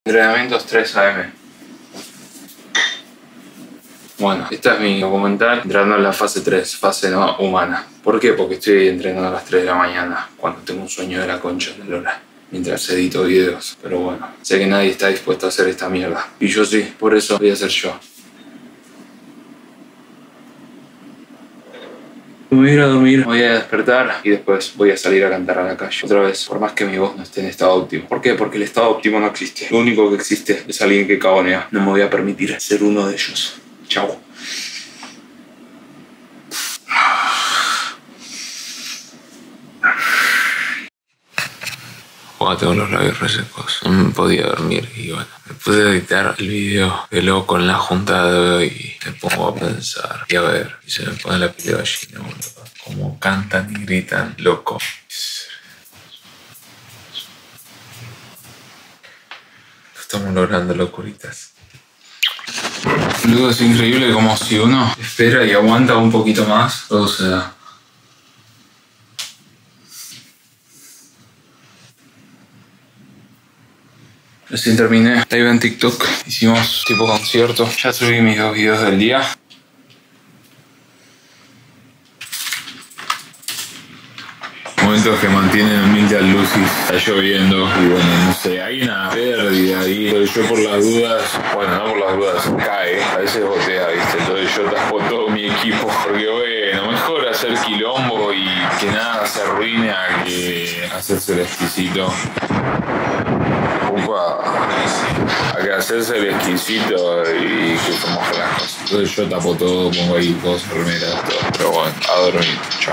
Entrenamientos 3 AM. Bueno, esta es mi documental entrando en la fase 3, fase no humana. ¿Por qué? Porque estoy entrenando a las 3 de la mañana, cuando tengo un sueño de la concha de Lora, mientras edito videos. Pero bueno, sé que nadie está dispuesto a hacer esta mierda. Y yo sí, por eso voy a ser yo. Me voy a ir a dormir, voy a despertar y después voy a salir a cantar a la calle. Otra vez, por más que mi voz no esté en estado óptimo. ¿Por qué? Porque el estado óptimo no existe. Lo único que existe es alguien que cabonea. No me voy a permitir ser uno de ellos. Chao. Tengo los labios resecos. No me podía dormir y bueno, me pude editar el video de loco en la junta de hoy y me pongo a pensar y a ver, y se me pone la piel de gallina, boludo. Como cantan y gritan, loco. Lo estamos logrando, locuritas. Luego es increíble como si uno espera y aguanta un poquito más, todo se da. Recién terminé live en TikTok, hicimos tipo concierto, ya subí mis 2 videos del día. Momentos que mantienen humilde al Lucy, está lloviendo y bueno, no sé, hay una pérdida ahí, pero yo por las dudas, bueno, no por las dudas, cae, a veces botea, ¿viste? Entonces yo tapo todo mi equipo, porque bueno, mejor hacer quilombo y que nada se arruine a que hacerse el exquisito. A que hacerse el exquisito y que se mojen las cosas. Entonces yo tapo todo, pongo ahí cosas, remeras, todo. Pero bueno, a dormir. Chao.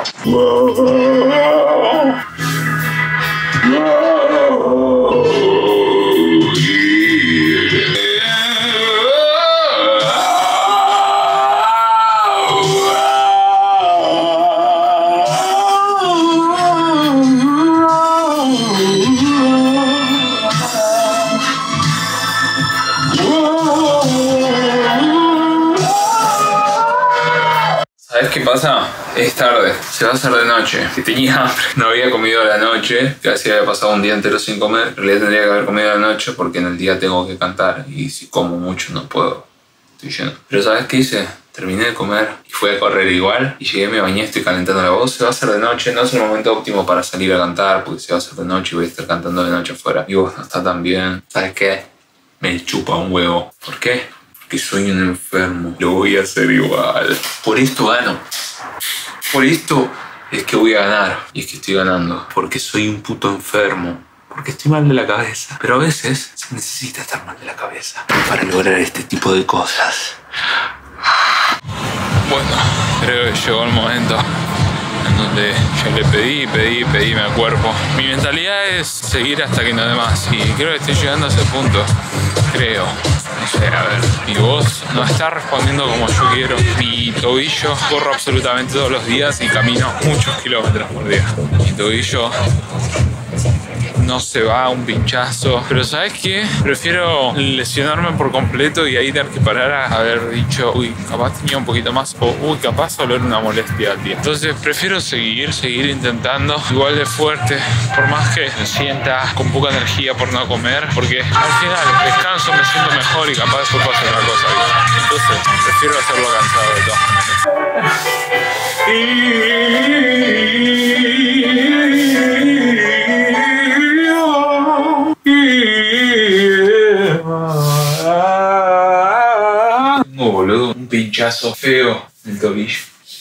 ¿Sabes qué pasa? Es tarde, se va a hacer de noche. Si tenía hambre, no había comido a la noche, casi había pasado un día entero sin comer. En realidad tendría que haber comido a la noche porque en el día tengo que cantar y si como mucho no puedo. Estoy lleno. Pero ¿sabes qué hice? Terminé de comer y fui a correr igual. Y llegué, me bañé, estoy calentando la voz. Se va a hacer de noche, no es el momento óptimo para salir a cantar porque se va a hacer de noche y voy a estar cantando de noche afuera. Mi voz no está tan bien. ¿Sabes qué? Me chupa un huevo. ¿Por qué? Que soy un enfermo. Lo voy a hacer igual. Por esto gano. Por esto es que voy a ganar. Y es que estoy ganando. Porque soy un puto enfermo. Porque estoy mal de la cabeza. Pero a veces se necesita estar mal de la cabeza para lograr este tipo de cosas. Bueno, creo que llegó el momento en donde yo le pedí mi cuerpo. Mi mentalidad es seguir hasta que no dé más. Y creo que estoy llegando a ese punto. Creo. No sé, a ver. Mi voz no está respondiendo como yo quiero. Mi tobillo, corro absolutamente todos los días y camino muchos kilómetros por día. Mi tobillo no se va a un pinchazo. Pero ¿sabes qué? Prefiero lesionarme por completo y ahí tener que parar a haber dicho, uy, capaz tenía un poquito más, o uy, capaz solo era una molestia, tío. Entonces prefiero seguir intentando igual de fuerte, por más que me sienta con poca energía por no comer, porque al final descanso, me siento mejor y capaz después puedo hacer otra cosa, ¿viste? Entonces prefiero hacerlo cansado de todas maneras. Tengo, boludo, un pinchazo feo en el tobillo.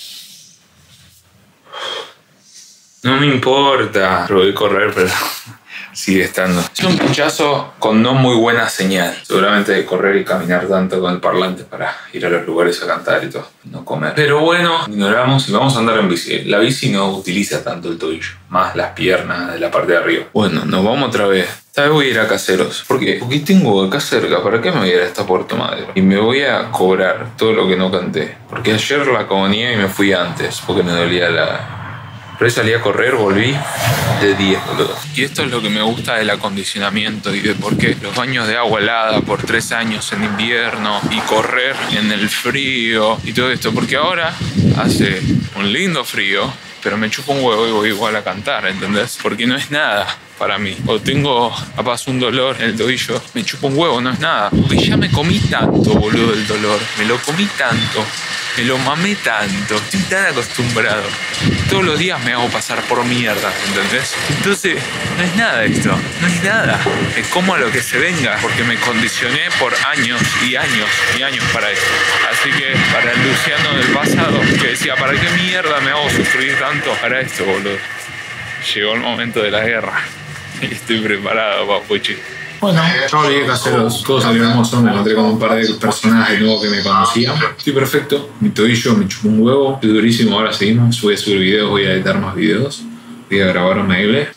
No me importa. Probé correr, pero sigue estando. Es un pinchazo con no muy buena señal. Seguramente de correr y caminar tanto con el parlante para ir a los lugares a cantar y todo. No comer. Pero bueno, ignoramos y vamos a andar en bici. La bici no utiliza tanto el tobillo, más las piernas de la parte de arriba. Bueno, nos vamos otra vez. Esta vez voy a ir a Caseros. ¿Por qué? Porque tengo acá cerca. ¿Para qué me voy a ir a esta Puerto Madero? Y me voy a cobrar todo lo que no canté. Porque ayer la cogoné y me fui antes. Porque me dolía la... Pero salí a correr, volví de 10, boludo. Y esto es lo que me gusta del acondicionamiento y de por qué los baños de agua helada por 3 años en invierno y correr en el frío y todo esto. Porque ahora hace un lindo frío, pero me chupo un huevo y voy igual a cantar, ¿entendés? Porque no es nada. para mí. O tengo capaz un dolor en el tobillo, me chupo un huevo, no es nada. Porque ya me comí tanto, boludo, el dolor. Me lo comí tanto. Me lo mamé tanto. Estoy tan acostumbrado. Todos los días me hago pasar por mierda, ¿entendés? Entonces, no es nada esto. No es nada. Me como a lo que se venga. Porque me condicioné por años y años y años para esto. Así que, para el Luciano del pasado, que decía, ¿para qué mierda me hago sufrir tanto? Para esto, boludo. Llegó el momento de la guerra. Y estoy preparado, papuchi. Bueno, yo olvidé caseros. Todos salió hermoso. Me encontré con un par de personas de nuevo que me conocían. Estoy perfecto. Mi tobillo me chupó un huevo. Estoy durísimo. Ahora seguimos. Voy a subir videos. Voy a editar más videos. Voy a grabar un mail.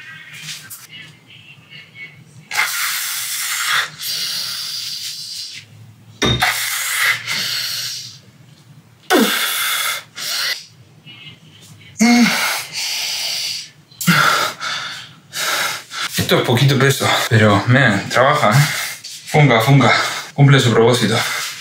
Esto es poquito peso, pero, man, trabaja, ¿eh? Funga, cumple su propósito.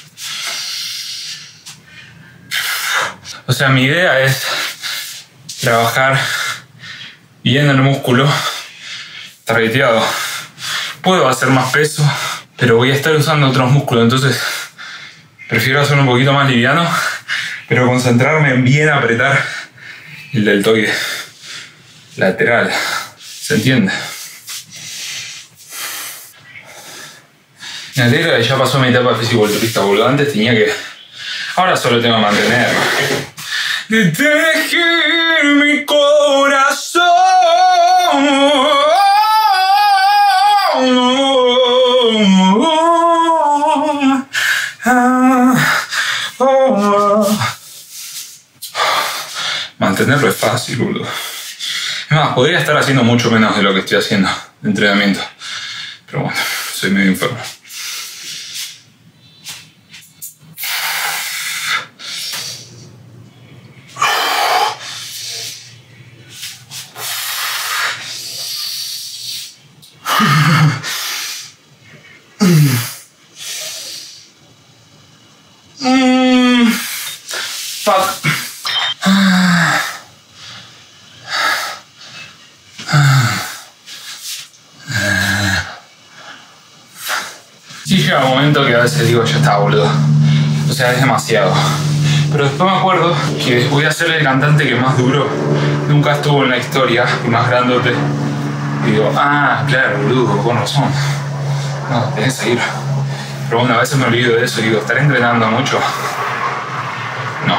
O sea, mi idea es trabajar bien el músculo, targeteado. Puedo hacer más peso, pero voy a estar usando otros músculos, entonces prefiero hacerlo un poquito más liviano, pero concentrarme en bien apretar el deltoide lateral. ¿Se entiende? Me alegra que ya pasó mi etapa de fisiculturista, boludo. Antes tenía que... Ahora solo tengo que mantener. De tejer mi corazón. Mantenerlo es fácil, boludo. Es más, podría estar haciendo mucho menos de lo que estoy haciendo de entrenamiento. Pero bueno, soy medio enfermo. Fuck. Sí, llega un momento que a veces digo, ya está, boludo. O sea, es demasiado. Pero después me acuerdo que voy a ser el cantante que más duro nunca estuvo en la historia y más grandote. Y digo, ah, claro, boludo, con razón. No, tenés que seguir. Pero bueno, a veces me olvido de eso y digo, ¿estaré entrenando mucho? No.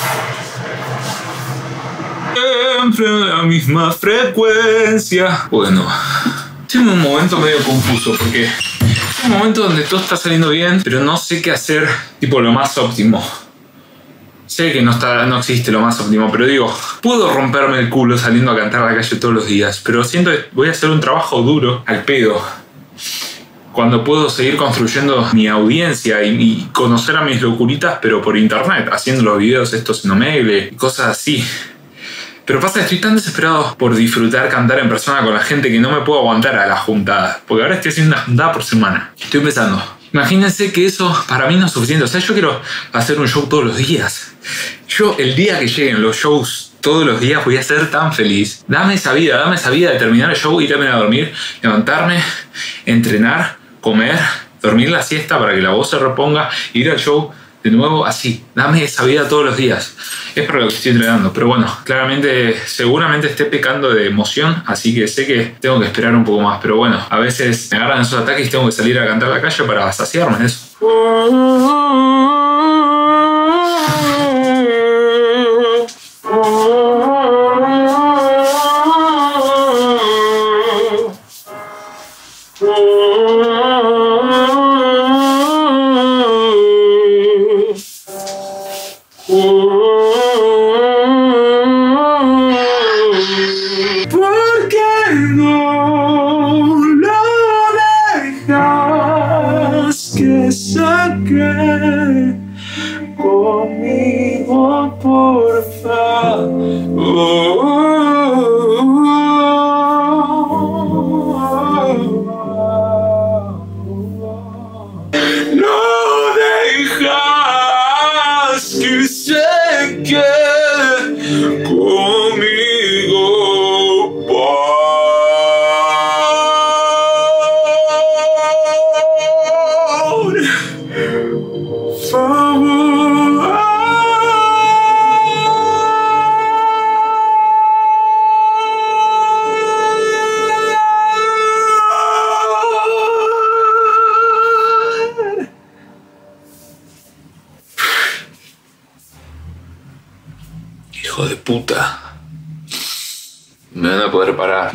Siempre la misma frecuencia. Bueno, tengo un momento medio confuso porque es un momento donde todo está saliendo bien, pero no sé qué hacer, tipo lo más óptimo. Sé que no existe lo más óptimo, pero digo, puedo romperme el culo saliendo a cantar a la calle todos los días, pero siento que voy a hacer un trabajo duro al pedo. Cuando puedo seguir construyendo mi audiencia y conocer a mis locuritas, pero por internet, haciendo los videos estos en Omegle y cosas así. Pero pasa que estoy tan desesperado por disfrutar cantar en persona con la gente que no me puedo aguantar a las juntadas. Porque ahora estoy haciendo una juntada por semana. Estoy empezando. Imagínense que eso para mí no es suficiente. O sea, yo quiero hacer un show todos los días. Yo, el día que lleguen los shows todos los días, voy a ser tan feliz. Dame esa vida de terminar el show, irme a dormir, levantarme, entrenar, comer, dormir la siesta para que la voz se reponga, ir al show de nuevo así. Dame esa vida todos los días. Es para lo que estoy entrenando. Pero bueno, claramente, seguramente esté pecando de emoción, así que sé que tengo que esperar un poco más. Pero bueno, a veces me agarran esos ataques y tengo que salir a cantar a la calle para saciarme de eso. ¿Por qué no lo dejas que saque conmigo, por favor? No dejas que saque conmigo, por Hijo de puta. Me van a poder parar.